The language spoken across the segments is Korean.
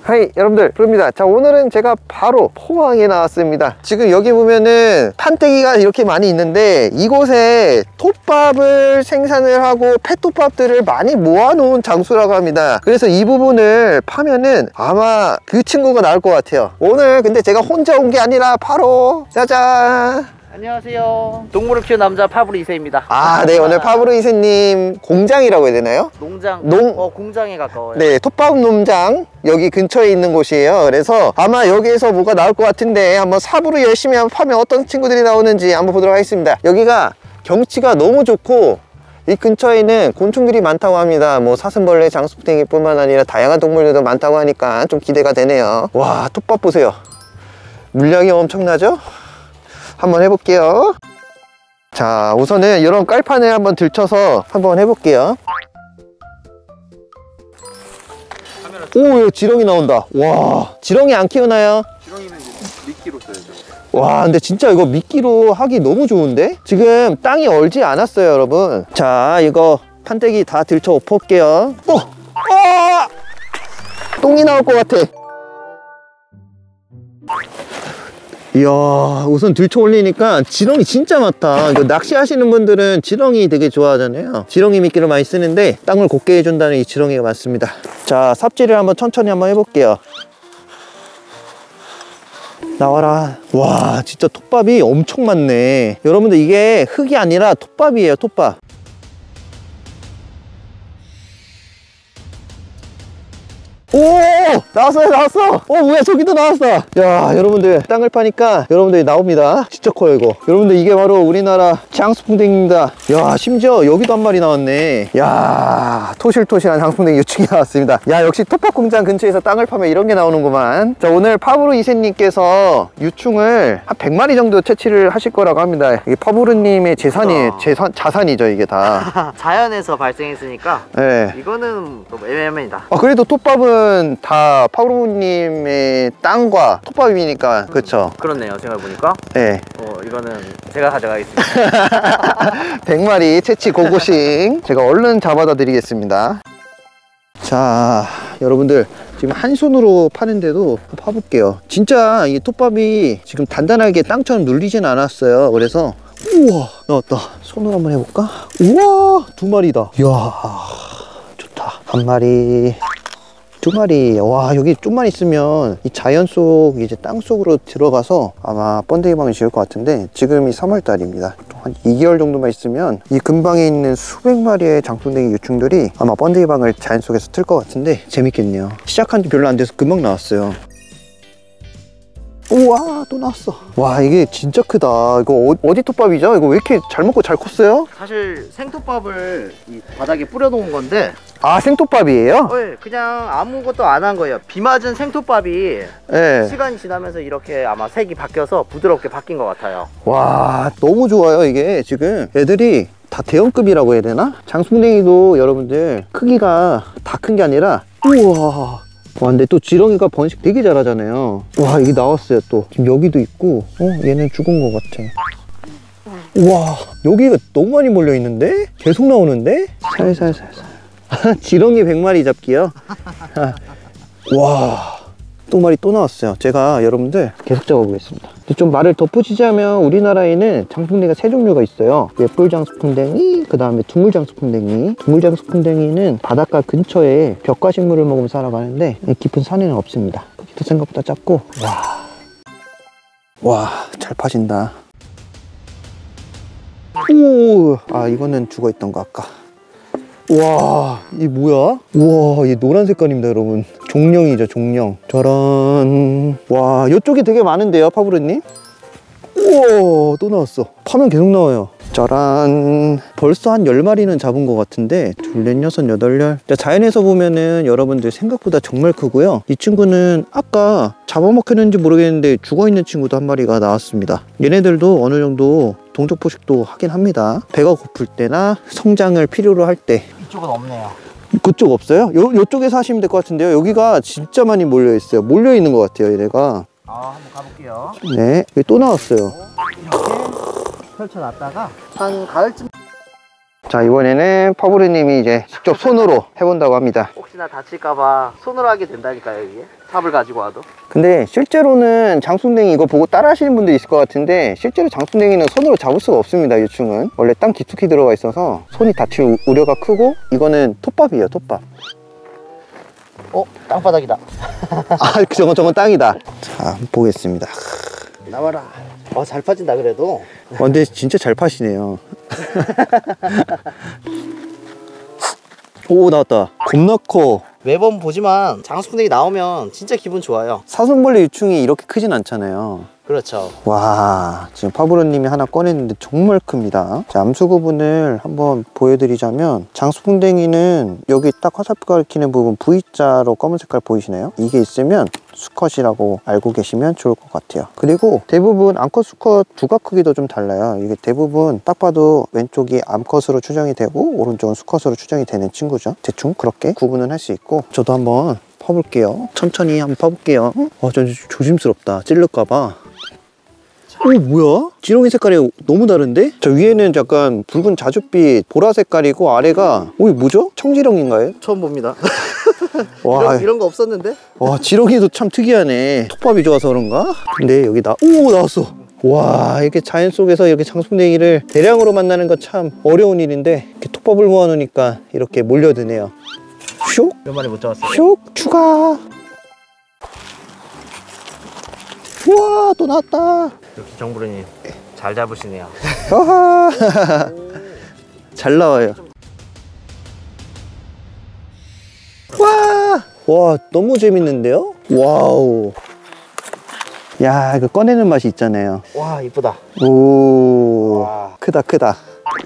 하이 여러분들, 부릅니다. 자, 오늘은 제가 바로 포항에 나왔습니다. 지금 여기 보면은 판때기가 이렇게 많이 있는데 이곳에 톱밥을 생산을 하고 펫톱밥들을 많이 모아놓은 장소라고 합니다. 그래서 이 부분을 파면은 아마 그 친구가 나올 것 같아요. 오늘 근데 제가 혼자 온 게 아니라 바로 짜잔! 안녕하세요. 동물을 키우는 남자 파브르 이세입니다. 아, 네. 오늘 파브르 이세님 공장이라고 해야 되나요? 농장. 공장에 가까워요. 네, 톱밥 농장 여기 근처에 있는 곳이에요. 그래서 아마 여기에서 뭐가 나올 것 같은데 한번 삽으로 열심히 한번 파면 어떤 친구들이 나오는지 한번 보도록 하겠습니다. 여기가 경치가 너무 좋고 이 근처에는 곤충들이 많다고 합니다. 뭐 사슴벌레, 장수풍뎅이 뿐만 아니라 다양한 동물들도 많다고 하니까 좀 기대가 되네요. 와, 톱밥 보세요. 물량이 엄청나죠? 한번 해볼게요. 자, 우선은 이런 깔판을 한번 들쳐서 한번 해볼게요. 오, 지렁이 나온다. 와, 지렁이 안 키우나요? 지렁이는 미끼로 써야죠. 와, 근데 진짜 이거 미끼로 하기 너무 좋은데? 지금 땅이 얼지 않았어요, 여러분. 자, 이거 판때기 다 들쳐 엎을게요. 똥이 나올 것 같아. 이야, 우선 들쳐 올리니까 지렁이 진짜 많다. 이거 낚시하시는 분들은 지렁이 되게 좋아하잖아요. 지렁이 미끼를 많이 쓰는데 땅을 곱게 해준다는 이 지렁이가 많습니다. 자, 삽질을 한번 천천히 한번 해볼게요. 나와라. 와, 진짜 톱밥이 엄청 많네. 여러분들, 이게 흙이 아니라 톱밥이에요, 톱밥. 오, 나왔어요, 나왔어. 뭐야, 저기도 나왔어. 야, 여러분들, 땅을 파니까 여러분들이 나옵니다. 진짜 커요, 이거. 여러분들, 이게 바로 우리나라 장수풍뎅이입니다. 야, 심지어 여기도 한 마리 나왔네. 야, 토실토실한 장수풍뎅이 유충이 나왔습니다. 야, 역시 톱밥 공장 근처에서 땅을 파면 이런 게 나오는구만. 자, 오늘 파브르 이세님께서 유충을 한 100마리 정도 채취를 하실 거라고 합니다. 이게 파브르님의 자산이죠, 이게 다. 자연에서 발생했으니까. 네. 이거는 좀 애매합니다. 그래도 톱밥은 다 파브르님의 땅과 톱밥이니까, 그쵸? 그렇네요, 생각해보니까. 네. 이거는 제가 가져가겠습니다. 100마리 채취 고고싱 제가 얼른 잡아다 드리겠습니다. 자, 여러분들, 지금 한 손으로 파는데도 파볼게요. 진짜 이 톱밥이 지금 단단하게 땅처럼 눌리진 않았어요. 그래서 우와, 나왔다. 손으로 한번 해볼까? 우와, 2마리다. 이야, 좋다. 1마리, 2마리. 와, 여기 좀만 있으면 이 자연 속, 이제 땅 속으로 들어가서 아마 번데기방을 지을 것 같은데, 지금이 3월달입니다. 한 2개월 정도만 있으면 이 근방에 있는 수백 마리의 장풍뎅이 유충들이 아마 번데기방을 자연 속에서 틀 것 같은데 재밌겠네요. 시작한 지 별로 안 돼서 금방 나왔어요. 우와, 또 나왔어. 와, 이게 진짜 크다. 이거 어디 톱밥이죠? 이거 왜 이렇게 잘 먹고 잘 컸어요? 사실 생톱밥을 이 바닥에 뿌려놓은 건데. 아, 생톱밥이에요? 네, 그냥 아무것도 안 한 거예요. 비 맞은 생톱밥이 네. 시간이 지나면서 이렇게 아마 색이 바뀌어서 부드럽게 바뀐 것 같아요. 와, 너무 좋아요. 이게 지금 애들이 다 대형급이라고 해야 되나? 장수풍뎅이도 여러분들 크기가 다 큰 게 아니라, 우와. 와, 근데 또 지렁이가 번식 되게 잘하잖아요. 와, 이게 나왔어요. 또 지금 여기도 있고. 얘는 죽은 것 같아. 우와, 여기가 너무 많이 몰려 있는데? 계속 나오는데? 살살살살. 지렁이 100마리 잡기요. 와, 또 마리 또 나왔어요. 제가 여러분들 계속 잡아보겠습니다. 좀 말을 덧붙이자면 우리나라에는 장수풍뎅이가 3종류가 있어요. 예뿔장수풍뎅이, 그 다음에 두물장수풍뎅이. 두물장수풍뎅이는 바닷가 근처에 벽과식물을 먹으면 살아가는데 깊은 산에는 없습니다. 크기도 생각보다 작고. 와, 잘 파진다. 오, 아, 이거는 죽어있던 거 아까. 와, 이 뭐야? 우와, 이 노란 색깔입니다, 여러분. 종령이죠, 종령. 짜란. 와, 이쪽이 되게 많은데요, 파브르님? 우와, 또 나왔어. 파면 계속 나와요. 짜란. 벌써 한 10마리는 잡은 것 같은데, 둘, 넷, 여섯, 여덟, 열. 자, 자연에서 보면은 여러분들 생각보다 정말 크고요. 이 친구는 아까 잡아먹혔는지 모르겠는데 죽어있는 친구도 한 마리가 나왔습니다. 얘네들도 어느 정도 동족 포식도 하긴 합니다. 배가 고플 때나 성장을 필요로 할 때. 이쪽은 없네요. 그쪽 없어요? 요쪽에서 하시면 될 것 같은데요. 여기가 진짜 많이 몰려있어요. 몰려있는 것 같아요, 얘네가. 한번 가볼게요. 네, 여기 또 나왔어요. 이렇게 펼쳐놨다가 한 가을쯤 자, 이번에는 파브르님이 이제 직접 손으로 해본다고 합니다. 혹시나 다칠까봐 손으로 하게 된다니까요, 이게. 삽을 가지고 와도. 근데 실제로는 장순댕이 이거 보고 따라 하시는 분들이 있을 것 같은데, 실제로 장순댕이는 손으로 잡을 수가 없습니다. 유충은 원래 땅 깊숙이 들어가 있어서 손이 다칠 우려가 크고, 이거는 톱밥이에요, 톱밥. 땅바닥이다. 아, 저건 땅이다. 자, 한번 보겠습니다. 나와라. 잘 파진다 그래도. 근데 진짜 잘 파시네요. 오, 나왔다. 겁나 커. 매번 보지만 장수풍뎅이 나오면 진짜 기분 좋아요. 사슴벌레 유충이 이렇게 크진 않잖아요. 그렇죠. 와, 지금 파브로님이 하나 꺼냈는데 정말 큽니다. 자, 암수 구분을 한번 보여드리자면, 장수풍뎅이는 여기 딱 화살표 가리키는 부분 V자로 검은 색깔 보이시나요? 이게 있으면 수컷이라고 알고 계시면 좋을 것 같아요. 그리고 대부분 암컷, 수컷 두각 크기도 좀 달라요. 이게 대부분 딱 봐도 왼쪽이 암컷으로 추정이 되고 오른쪽은 수컷으로 추정이 되는 친구죠. 대충 그렇게 구분은 할 수 있고, 저도 한번 파볼게요. 천천히 한번 파볼게요. 좀 조심스럽다. 찔릴까봐. 오, 뭐야? 지렁이 색깔이 너무 다른데? 저 위에는 약간 붉은 자줏빛 보라 색깔이고, 아래가 이게 뭐죠? 청지렁인가요? 처음 봅니다. 와, 이런 거 없었는데? 와, 지렁이도 참 특이하네. 톱밥이 좋아서 그런가? 근데 여기 나왔어. 와, 이렇게 자연 속에서 이렇게 장수풍뎅이를 대량으로 만나는 건 참 어려운 일인데, 이렇게 톱밥을 모아놓으니까 이렇게 몰려드네요. 슉! 몇 마리 못 잡았어요. 슉! 추가! 우와, 또 나왔다. 역시 정부르님 잘 잡으시네요. 아하. 잘 나와요. 와, 너무 재밌는데요? 와우. 야, 이거 꺼내는 맛이 있잖아요. 와, 이쁘다. 오, 와. 크다.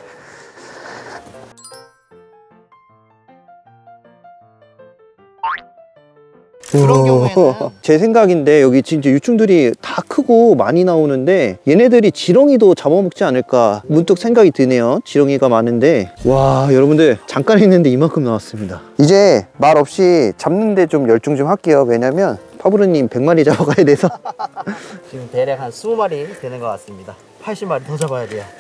그런 경우에는 제 생각인데, 여기 진짜 유충들이 다 크고 많이 나오는데 얘네들이 지렁이도 잡아먹지 않을까 문득 생각이 드네요. 지렁이가 많은데. 와, 여러분들 잠깐 했는데 이만큼 나왔습니다. 이제 말 없이 잡는데 좀 열중 좀 할게요. 왜냐면 파브르님 100마리 잡아가야 돼서. 지금 대략 한 20마리 되는 것 같습니다. 80마리 더 잡아야 돼요.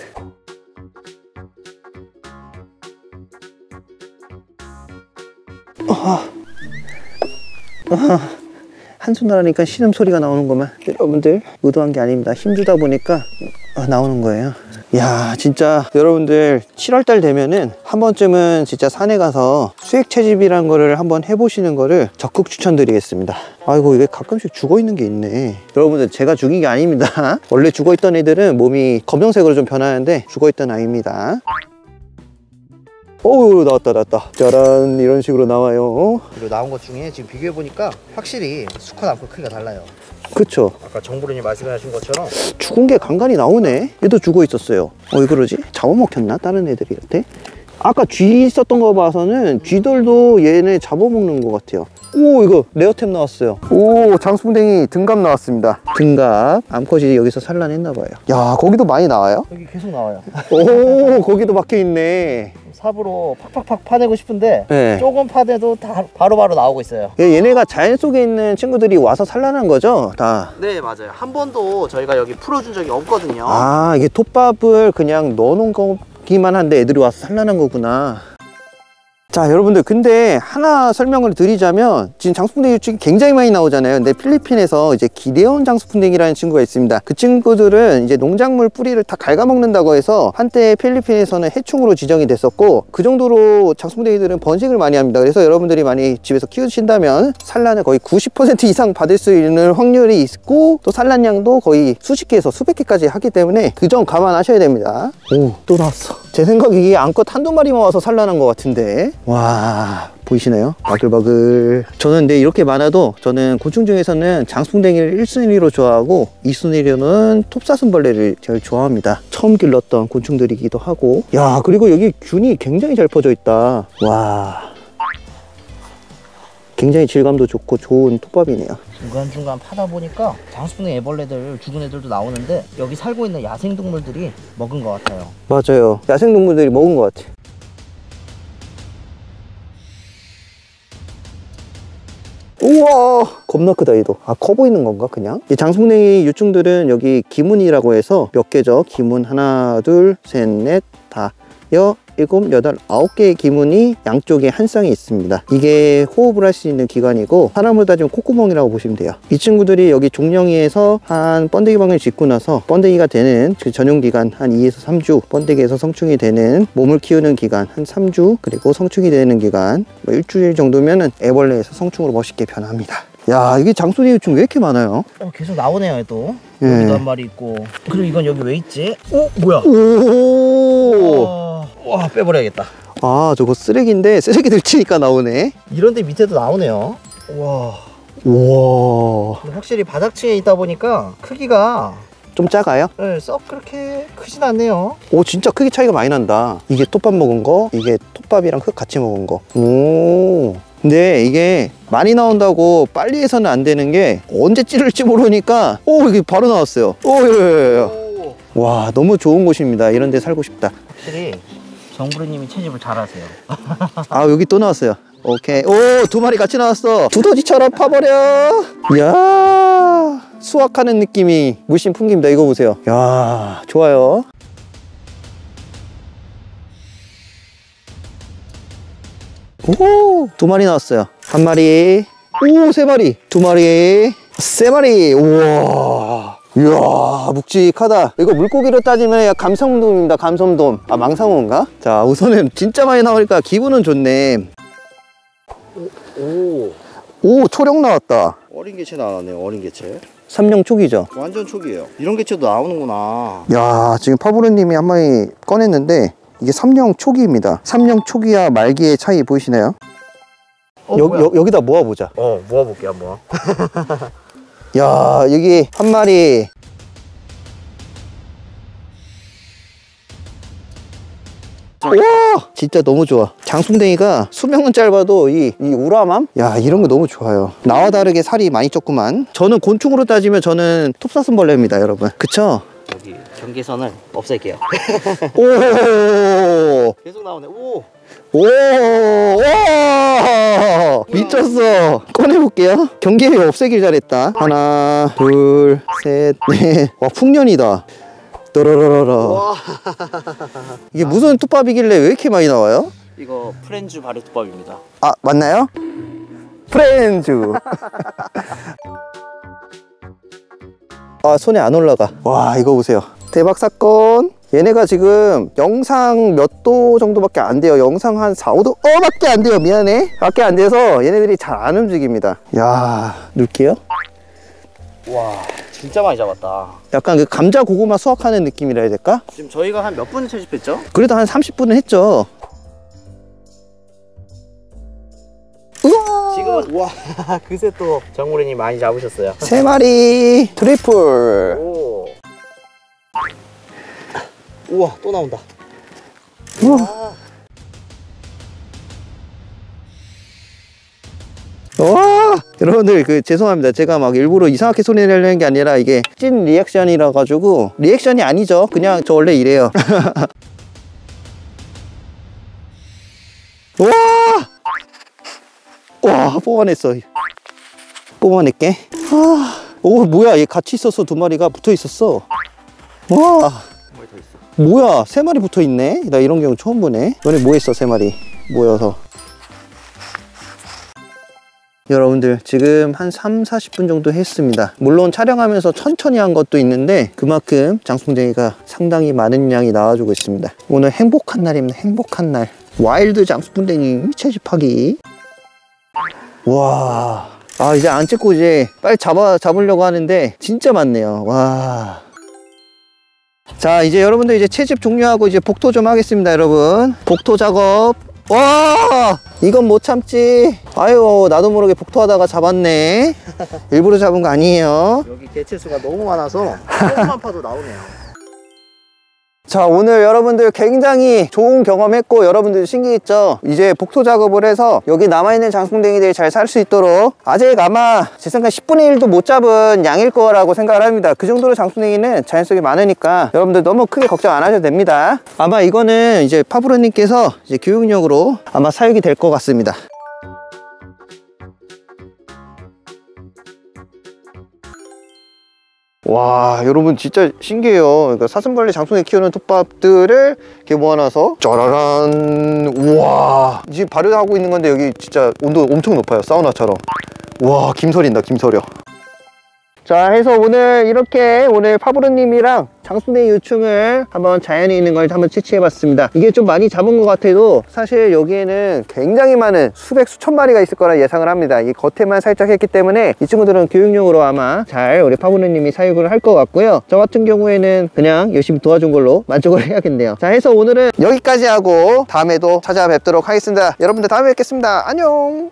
한손을 하니까 신음소리가 나오는구만. 여러분들 의도한 게 아닙니다. 힘주다 보니까 나오는 거예요. 이야, 진짜 여러분들 7월달 되면은 한 번쯤은 진짜 산에 가서 수액 채집이라는 거를 한번 해보시는 거를 적극 추천드리겠습니다. 아이고, 이게 가끔씩 죽어있는 게 있네. 여러분들 제가 죽인 게 아닙니다. 원래 죽어있던 애들은 몸이 검정색으로 좀 변하는데 죽어있던 아이입니다. 오, 나왔다. 짜란, 이런 식으로 나와요. 그리고 나온 것 중에 지금 비교해보니까 확실히 수컷 암컷 크기가 달라요. 그쵸? 아까 정부르님 말씀하신 것처럼 죽은 게 간간히 나오네. 얘도 죽어 있었어요. 왜 그러지? 잡아먹혔나? 다른 애들한테? 아까 쥐 있었던 거 봐서는 쥐들도 얘네 잡아먹는 것 같아요. 오, 이거 레어템 나왔어요. 오, 장수풍뎅이 등갑 나왔습니다. 등갑. 암컷이 여기서 산란했나 봐요. 야, 거기도 많이 나와요? 여기 계속 나와요. 오, 거기도 박혀있네. 삽으로 팍팍팍 파내고 싶은데 네. 조금 파내도 다 바로바로 나오고 있어요. 얘네가 자연 속에 있는 친구들이 와서 산란한 거죠? 다. 네, 맞아요. 한 번도 저희가 여기 풀어준 적이 없거든요. 아, 이게 톱밥을 그냥 넣어놓은 거기만 한데 애들이 와서 산란한 거구나. 자, 여러분들, 근데 하나 설명을 드리자면 지금 장수풍뎅이 유충이 굉장히 많이 나오잖아요. 근데 필리핀에서 이제 기데온 장수풍뎅이라는 친구가 있습니다. 그 친구들은 이제 농작물 뿌리를 다 갉아먹는다고 해서 한때 필리핀에서는 해충으로 지정이 됐었고, 그 정도로 장수풍뎅이들은 번식을 많이 합니다. 그래서 여러분들이 많이 집에서 키우신다면 산란을 거의 90% 이상 받을 수 있는 확률이 있고, 또 산란량도 거의 수십 개에서 수백 개까지 하기 때문에 그 점 감안하셔야 됩니다. 오, 또 나왔어. 제 생각에 이게 암컷 한두 마리만 와서 산란한 것 같은데. 와, 보이시나요? 바글바글. 저는 근데 이렇게 많아도 저는 곤충 중에서는 장수풍뎅이를 1순위로 좋아하고 2순위로는 톱사슴벌레를 제일 좋아합니다. 처음 길렀던 곤충들이기도 하고. 야, 그리고 여기 균이 굉장히 잘 퍼져 있다. 와, 굉장히 질감도 좋고 좋은 톱밥이네요. 중간중간 파다 보니까 장수풍뎅이 애벌레들 죽은 애들도 나오는데 여기 살고 있는 야생동물들이 먹은 것 같아요. 맞아요. 야생동물들이 먹은 것 같아요. 우와, 겁나 크다. 얘도 커 보이는 건가 그냥? 이 장수풍뎅이 유충들은 여기 기문이라고 해서 몇 개죠. 기문 하나, 둘, 셋, 넷, 다 7, 8, 9개의 기문이 양쪽에 한 쌍이 있습니다. 이게 호흡을 할 수 있는 기관이고 사람으로 따지면 콧구멍이라고 보시면 돼요. 이 친구들이 여기 종령이에서 한 번데기 방을 짓고 나서 번데기가 되는 그 전용 기간 한 2에서 3주, 번데기에서 성충이 되는 몸을 키우는 기간 한 3주, 그리고 성충이 되는 기간 뭐 일주일 정도면은 애벌레에서 성충으로 멋있게 변합니다. 야, 이게 장소니 좀 왜 이렇게 많아요? 계속 나오네요 또. 예. 여기도 한 마리 있고. 그리고 이건 여기 왜 있지? 뭐야? 오! 와, 빼버려야겠다. 아, 저거 쓰레기인데 쓰레기들 치니까 나오네. 이런데 밑에도 나오네요. 와. 우와. 확실히 바닥층에 있다 보니까 크기가 좀 작아요? 네, 썩 그렇게 크진 않네요. 오, 진짜 크기 차이가 많이 난다. 이게 톱밥 먹은 거, 이게 톱밥이랑 흙 같이 먹은 거. 오. 근데 이게 많이 나온다고 빨리 해서는 안 되는 게 언제 찌를지 모르니까 이게 바로 나왔어요. 오. 와, 너무 좋은 곳입니다. 이런 데 살고 싶다. 확실히 정부르님이 채집을 잘하세요. 아, 여기 또 나왔어요. 오케이. 오, 2마리 같이 나왔어. 두더지처럼 파버려. 이야, 수확하는 느낌이 물씬 풍깁니다. 이거 보세요. 이야, 좋아요. 오, 2마리 나왔어요. 1마리. 오, 3마리. 2마리. 3마리. 우와. 이야, 묵직하다. 이거 물고기로 따지면 감성돔입니다. 감성돔. 아, 망상어인가? 자, 우선은 진짜 많이 나오니까 기분은 좋네. 오, 초령 나왔다. 어린 개체 나왔네요. 어린 개체. 삼령 초기죠. 완전 초기예요. 이런 개체도 나오는구나. 야, 지금 파브르님이 한 마리 꺼냈는데 이게 삼령 초기입니다. 삼령 초기와 말기의 차이 보이시나요? 여기다 모아보자. 모아볼게 한번. 야, 여기 한 마리. 와, 진짜 너무 좋아. 장송댕이가 수명은 짧아도 이 우람함? 야, 이런 거 너무 좋아요. 나와 다르게 살이 많이 쪘구만. 저는 곤충으로 따지면 저는 톱사슴벌레입니다, 여러분. 그쵸? 여기 경계선을 없앨게요. 오, 계속 나오네. 오. 오, 와, 미쳤어. 꺼내볼게요. 경계에 없애길 잘했다. 하나, 둘, 셋, 넷. 와, 풍년이다. 또로로로로. 이게 무슨 톱밥이길래 왜 이렇게 많이 나와요? 이거 프렌즈 발효톱밥입니다. 아, 맞나요? 프렌즈. 아, 손에 안 올라가. 와, 이거 보세요. 대박 사건. 얘네가 지금 영상 몇 도 정도밖에 안 돼요. 영상 한 4, 5도? 밖에 안 돼요. 미안해. 밖에 안 돼서 얘네들이 잘 안 움직입니다. 야, 넣을게요. 와, 진짜 많이 잡았다. 약간 그 감자 고구마 수확하는 느낌이라 해야 될까? 지금 저희가 한 몇 분 채집했죠? 그래도 한 30분은 했죠. 우와! 지금은 와, 그새 또 정무리님 많이 잡으셨어요. 3마리 트리플. 오. 우와, 또 나온다. 우와. 와, 여러분들 죄송합니다. 제가 막 일부러 이상하게 소리 내려는 게 아니라 이게 찐 리액션이라 가지고 리액션이 아니죠. 그냥 저 원래 이래요. 와, 뽑아냈어. 뽑아낼게. 오, 뭐야, 얘 같이 있었어. 2마리가 붙어 있었어. 와, 뭐야, 3마리 붙어 있네. 나 이런 경우 처음 보네. 너네 뭐 했어? 3마리 모여서. 여러분들 지금 한 3, 40분 정도 했습니다. 물론 촬영하면서 천천히 한 것도 있는데 그만큼 장송댕이가 상당히 많은 양이 나와주고 있습니다. 오늘 행복한 날입니다. 행복한 날. 와일드 장송댕이 채집하기. 와, 아, 이제 안 찍고 이제 빨리 잡으려고 하는데 진짜 많네요. 와. 자, 이제 여러분들 이제 채집 종료하고 이제 복토 좀 하겠습니다. 여러분, 복토 작업. 와, 이건 못 참지. 아유, 나도 모르게 복토하다가 잡았네. 일부러 잡은 거 아니에요. 여기 개체수가 너무 많아서 조금만 파도 나오네요. 자, 오늘 여러분들 굉장히 좋은 경험했고 여러분들 신기했죠? 이제 복토 작업을 해서 여기 남아있는 장송댕이들이 잘 살 수 있도록 아직 아마 제 생각에 10분의 1도 못 잡은 양일 거라고 생각을 합니다. 그 정도로 장송댕이는 자연 속에 많으니까 여러분들 너무 크게 걱정 안 하셔도 됩니다. 아마 이거는 이제 파브르님께서 이제 교육용으로 아마 사육이 될 것 같습니다. 와, 여러분 진짜 신기해요. 그러니까 사슴벌레 장수풍뎅이 키우는 톱밥들을 이렇게 모아놔서 짜라란. 우와, 지금 발효하고 있는 건데 여기 진짜 온도 엄청 높아요. 사우나처럼. 와, 김설인다, 김설이요. 자, 해서 오늘 이렇게 파브르님이랑 장수풍뎅이 유충을 한번 자연에 있는 걸 한번 채취해봤습니다. 이게 좀 많이 잡은 것 같아도 사실 여기에는 굉장히 많은 수천 마리가 있을 거라 예상을 합니다. 이 겉에만 살짝 했기 때문에 이 친구들은 교육용으로 아마 잘 우리 파브르님이 사육을 할 것 같고요. 저 같은 경우에는 그냥 열심히 도와준 걸로 만족을 해야겠네요. 자, 해서 오늘은 여기까지 하고 다음에도 찾아뵙도록 하겠습니다. 여러분들 다음에 뵙겠습니다. 안녕.